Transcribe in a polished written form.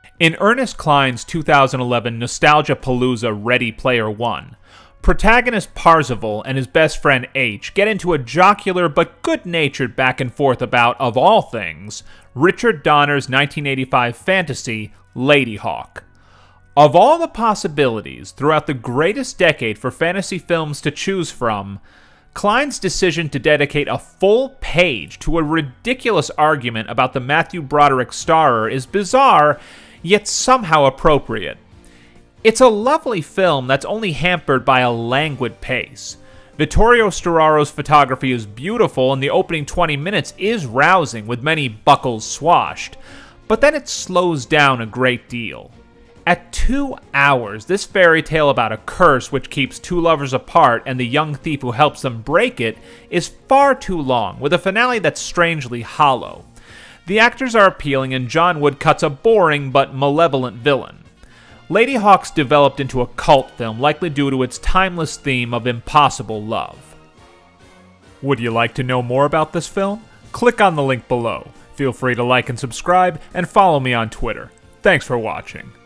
In Ernest Cline's 2011 Nostalgia Palooza Ready Player One, protagonist Parzival and his best friend H get into a jocular but good-natured back and forth about, of all things, Richard Donner's 1985 fantasy, Ladyhawke. Of all the possibilities throughout the greatest decade for fantasy films to choose from, Cline's decision to dedicate a full page to a ridiculous argument about the Matthew Broderick starer is bizarre, yet somehow appropriate. It's a lovely film that's only hampered by a languid pace. Vittorio Storaro's photography is beautiful and the opening 20 minutes is rousing with many buckles swashed, but then it slows down a great deal. At 2 hours, this fairy tale about a curse which keeps two lovers apart and the young thief who helps them break it is far too long, with a finale that's strangely hollow. The actors are appealing and John Woodcut's a boring but malevolent villain. Ladyhawke's developed into a cult film, likely due to its timeless theme of impossible love. Would you like to know more about this film? Click on the link below. Feel free to like and subscribe, and follow me on Twitter. Thanks for watching.